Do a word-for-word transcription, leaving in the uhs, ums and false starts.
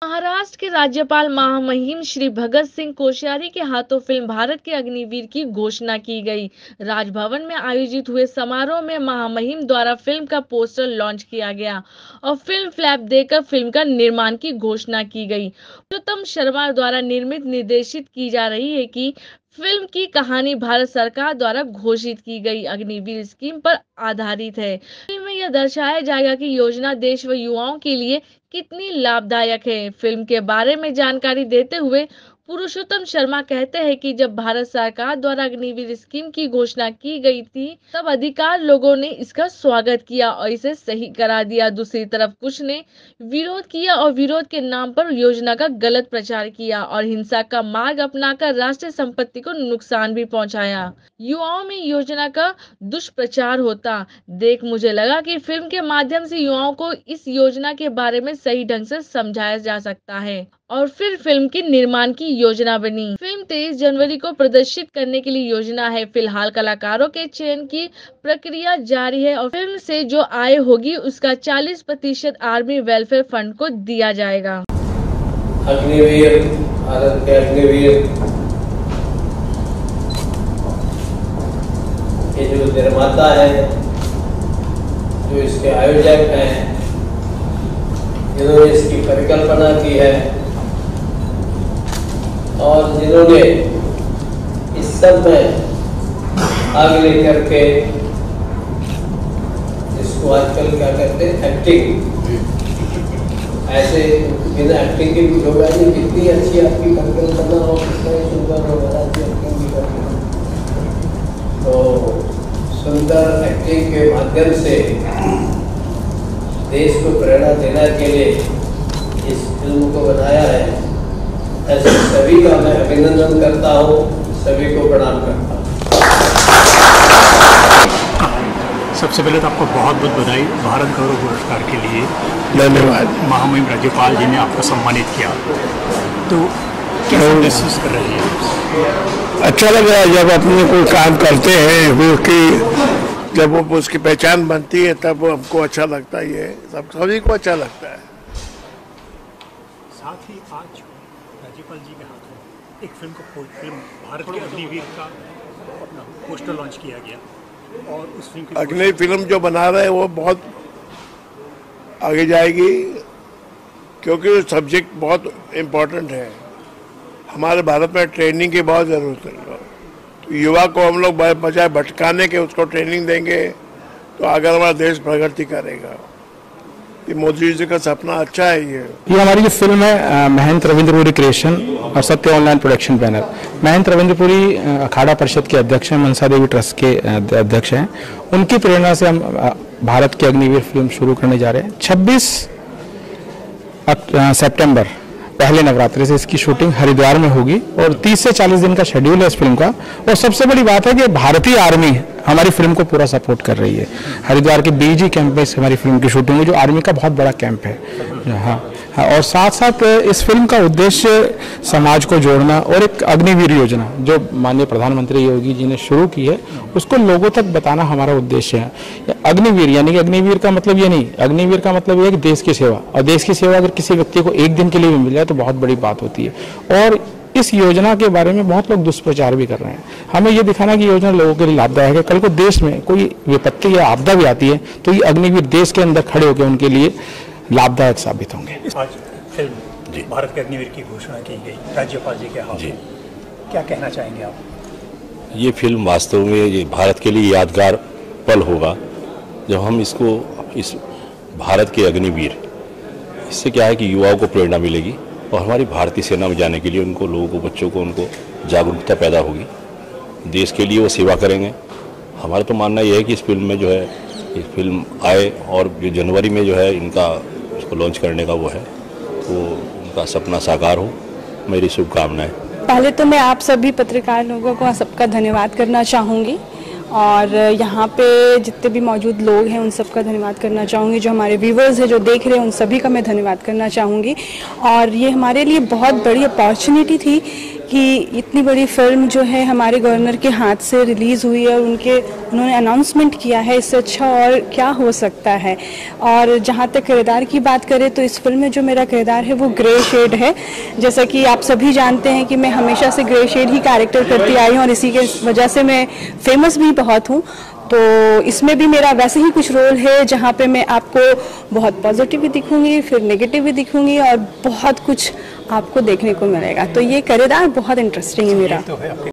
महाराष्ट्र के राज्यपाल महामहिम श्री भगत सिंह कोश्यारी के हाथों फिल्म भारत के अग्निवीर की घोषणा की गई। राजभवन में आयोजित हुए समारोह में महामहिम द्वारा फिल्म का पोस्टर लॉन्च किया गया और फिल्म फ्लैप देकर फिल्म का निर्माण की घोषणा की गई। पुरुषोत्तम शर्मा द्वारा निर्मित निर्देशित की जा रही है कि फिल्म की कहानी भारत सरकार द्वारा घोषित की गई अग्निवीर स्कीम पर आधारित है। फिल्म में यह दर्शाया जाएगा कि योजना देश व युवाओं के लिए कितनी लाभदायक है। फिल्म के बारे में जानकारी देते हुए पुरुषोत्तम शर्मा कहते हैं कि जब भारत सरकार द्वारा अग्निवीर स्कीम की घोषणा की गई थी तब अधिकार लोगों ने इसका स्वागत किया और इसे सही करा दिया। दूसरी तरफ कुछ ने विरोध किया और विरोध के नाम पर योजना का गलत प्रचार किया और हिंसा का मार्ग अपनाकर राष्ट्रीय संपत्ति को नुकसान भी पहुंचाया। युवाओं में योजना का दुष्प्रचार होता देख मुझे लगा कि फिल्म के माध्यम से युवाओं को इस योजना के बारे में सही ढंग से समझाया जा सकता है और फिर फिल्म के निर्माण की योजना बनी। फिल्म तेईस जनवरी को प्रदर्शित करने के लिए योजना है। फिलहाल कलाकारों के चयन की प्रक्रिया जारी है और फिल्म से जो आय होगी उसका चालीस प्रतिशत आर्मी वेलफेयर फंड को दिया जाएगा। अग्निवीर, भारत के अग्निवीर, ये जो निर्माता है, जो इसके आयोजक हैं, जिन्होंने इसकी परिकल्पना की है और जिन्होंने इस सब में आगे लेकर के इसको आजकल क्या कहते हैं एक्टिंग, ऐसे बिना एक्टिंग के भी होगा नहीं। कितनी अच्छी आपकी परिकल्पना हो, कितना ही सुंदर हो, अच्छी एक्टिंग भी करते हैं। तो सुंदर एक्टिंग के माध्यम से देश को प्रेरणा देने के लिए इस फिल्म को बनाया है। ऐसे सभी का मैं अभिनंदन करता हूँ, सभी को प्रणाम करता हूँ। सबसे पहले तो आपको बहुत बहुत बधाई भारत गौरव पुरस्कार के लिए। धन्यवाद। महामहिम राज्यपाल जी ने आपको सम्मानित किया, तो क्या महसूस कर रहे हैं? अच्छा लग रहा है जब अपने कोई काम करते हैं वो कि जब वो उसकी पहचान बनती है तब वो हमको अच्छा लगता ही है, सब सभी को अच्छा लगता है। साथ ही आज राज्यपाल जी के हाथों एक फिल्म को फिल्म भारत के अग्निवीर का अपना पोस्टर लॉन्च किया गया और उस फिल्म की अगली फिल्म जो बना रहे हैं वो बहुत आगे जाएगी क्योंकि सब्जेक्ट बहुत इम्पोर्टेंट है। हमारे भारत में ट्रेनिंग की बहुत ज़रूरत है। तो युवा को हम लोग बजाय भटकाने के उसको ट्रेनिंग देंगे तो आगे हमारा देश प्रगति करेगा। ये मोदी जी का सपना अच्छा है। ये ये हमारी जो फिल्म है महंत रविंद्रपुरी क्रिएशन और Satya online production banner. Mahant Ravindrapuri Akhara Parishad के अध्यक्ष हैं, मनसा देवी ट्रस्ट के अध्यक्ष हैं। उनकी प्रेरणा से हम भारत के अग्निवीर फिल्म शुरू करने जा रहे हैं। छब्बीस सितंबर पहले नवरात्रि से इसकी शूटिंग हरिद्वार में होगी और तीस से चालीस दिन का शेड्यूल है इस फिल्म का। और सबसे बड़ी बात है कि भारतीय आर्मी हमारी फिल्म को पूरा सपोर्ट कर रही है। हरिद्वार के बीजी कैंप में हमारी फिल्म की शूटिंग है, जो आर्मी का बहुत बड़ा कैंप है। हाँ हाँ और साथ साथ इस फिल्म का उद्देश्य समाज को जोड़ना और एक अग्निवीर योजना जो माननीय प्रधानमंत्री योगी जी ने शुरू की है उसको लोगों तक बताना हमारा उद्देश्य है। अग्निवीर यानी कि अग्निवीर का मतलब ये नहीं, अग्निवीर का मतलब ये है कि देश की सेवा, और देश की सेवा अगर किसी व्यक्ति को एक दिन के लिए भी मिल जाए तो बहुत बड़ी बात होती है। और इस योजना के बारे में बहुत लोग दुष्प्रचार भी कर रहे हैं। हमें ये दिखाना कि योजना लोगों के लिए लाभदायक है। कल को देश में कोई विपत्ति या आपदा भी आती है तो ये अग्निवीर देश के अंदर खड़े होकर उनके लिए लाभदायक साबित होंगे। आज फिल्म भारत के अग्निवीर की घोषणा की गई राज्यपाल जी के हाथों, क्या कहना चाहेंगे आप? ये फिल्म वास्तव में ये भारत के लिए यादगार पल होगा जब हम इसको इस भारत के अग्निवीर, इससे क्या है कि युवाओं को प्रेरणा मिलेगी और हमारी भारतीय सेना में जाने के लिए उनको लोगों को बच्चों को उनको जागरूकता पैदा होगी। देश के लिए वो सेवा करेंगे। हमारा तो मानना यह है कि इस फिल्म में जो है ये फिल्म आए और जो जनवरी में जो है इनका उसको लॉन्च करने का वो है तो उनका सपना साकार हो, मेरी शुभकामनाएं। पहले तो मैं आप सभी पत्रकार लोगों को सबका धन्यवाद करना चाहूँगी और यहाँ पे जितने भी मौजूद लोग हैं उन सबका धन्यवाद करना चाहूँगी। जो हमारे व्यूवर्स हैं जो देख रहे हैं उन सभी का मैं धन्यवाद करना चाहूँगी। और ये हमारे लिए बहुत बड़ी अपॉर्चुनिटी थी कि इतनी बड़ी फिल्म जो है हमारे गवर्नर के हाथ से रिलीज़ हुई है और उनके उन्होंने अनाउंसमेंट किया है, इससे अच्छा और क्या हो सकता है। और जहाँ तक किरदार की बात करें तो इस फिल्म में जो मेरा किरदार है वो ग्रे शेड है। जैसा कि आप सभी जानते हैं कि मैं हमेशा से ग्रे शेड ही कैरेक्टर करती आई हूँ और इसी के वजह से मैं फेमस भी बहुत हूँ। तो इसमें भी मेरा वैसे ही कुछ रोल है जहाँ पे मैं आपको बहुत पॉजिटिव भी दिखूंगी, फिर नेगेटिव भी दिखूंगी और बहुत कुछ आपको देखने को मिलेगा। तो ये किरदार बहुत इंटरेस्टिंग है मेरा।